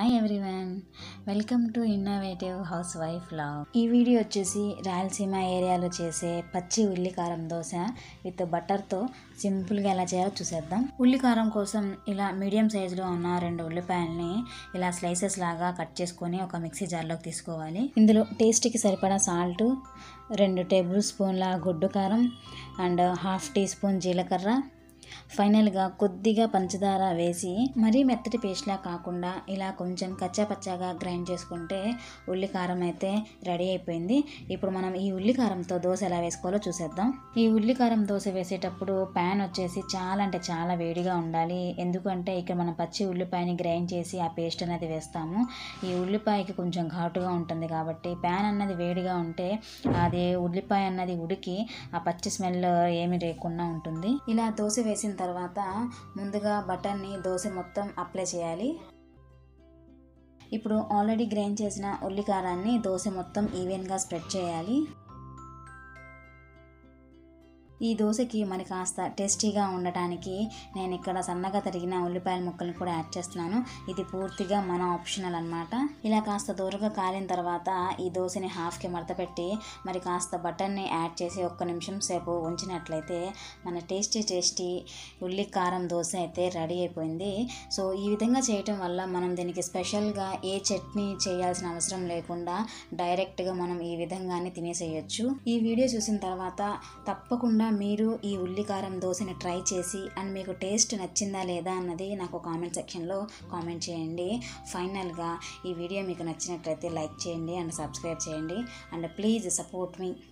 Hi everyone, welcome to innovative housewife love. ఈ video వచ్చేసి రాయలసీమ ఏరియాలో చేసే పచ్చి ఉల్లికారం దోశ విత్ బటర్తో సింపుల్గా ఎలా చేయాలో చూసేద్దాం. ఉల్లికారం కోసం ఇలా మీడియం సైజులో ఉన్న 2 ఉల్లిపాయలని ఇలా స్లైసెస్ లాగా కట్ చేసుకొని ఒక మిక్సీ జార్లోకి తీసుకోవాలి. ఇందులో టేస్ట్కి సరిపడా సాల్ట్, 2 టేబుల్ స్పూన్ల గొడ్డు కారం అండ్ 1/2 టీ స్పూన్ జీలకర్ర, ఫైనల్గా కొద్దిగా పంచదార వేసి మరీ మెత్తటి పేస్ట్లా కాకుండా ఇలా కొంచెం కచ్చాపచ్చాగా గ్రైండ్ చేసుకుంటే ఉల్లికారం అయితే రెడీ అయిపోయింది. ఇప్పుడు మనం ఈ ఉల్లికారంతో దోశ ఎలా వేసుకోవాలో చూసేద్దాం. ఈ ఉల్లికారం దోశ వేసేటప్పుడు ప్యాన్ వచ్చేసి చాలా అంటే చాలా వేడిగా ఉండాలి. ఎందుకంటే ఇక్కడ మనం పచ్చి ఉల్లిపాయని గ్రైండ్ చేసి ఆ పేస్ట్ అనేది వేస్తాము. ఈ ఉల్లిపాయకి కొంచెం ఘాటుగా ఉంటుంది కాబట్టి ప్యాన్ అన్నది వేడిగా ఉంటే అది ఉల్లిపాయ అన్నది ఉడికి ఆ పచ్చి స్మెల్ ఏమి లేకుండా ఉంటుంది. ఇలా దోశ వేసిన తర్వాత ముందుగా బటర్ని దోశ మొత్తం అప్లై చేయాలి. ఇప్పుడు ఆల్రెడీ గ్రైండ్ చేసిన ఉల్లికారాన్ని దోశ మొత్తం ఈవెన్గా స్ప్రెడ్ చేయాలి. ఈ దోశకి మరి కాస్త టేస్టీగా ఉండటానికి నేను ఇక్కడ సన్నగా తరిగిన ఉల్లిపాయల ముక్కలను కూడా యాడ్ చేస్తున్నాను. ఇది పూర్తిగా మన ఆప్షనల్ అన్నమాట. ఇలా కాస్త దూరగా కాలిన తర్వాత ఈ దోశని హాఫ్కి మడత పెట్టి మరి కాస్త బటర్ని యాడ్ చేసి 1 నిమిషం సేపు ఉంచినట్లయితే మన టేస్టీ ఉల్లికారం దోశ అయితే రెడీ అయిపోయింది. సో ఈ విధంగా చేయటం వల్ల మనం దీనికి స్పెషల్గా ఏ చట్నీ చేయాల్సిన అవసరం లేకుండా డైరెక్ట్గా మనం ఈ విధంగానే తినేసేయచ్చు. ఈ వీడియో చూసిన తర్వాత తప్పకుండా మీరు ఈ ఉల్లికారం దోశని ట్రై చేసి అండ్ మీకు టేస్ట్ నచ్చిందా లేదా అన్నది నాకు కామెంట్ సెక్షన్లో కామెంట్ చేయండి. ఫైనల్గా ఈ వీడియో మీకు నచ్చినట్లయితే లైక్ చేయండి అండ్ సబ్స్క్రైబ్ చేయండి అండ్ ప్లీజ్ సపోర్ట్ మీ.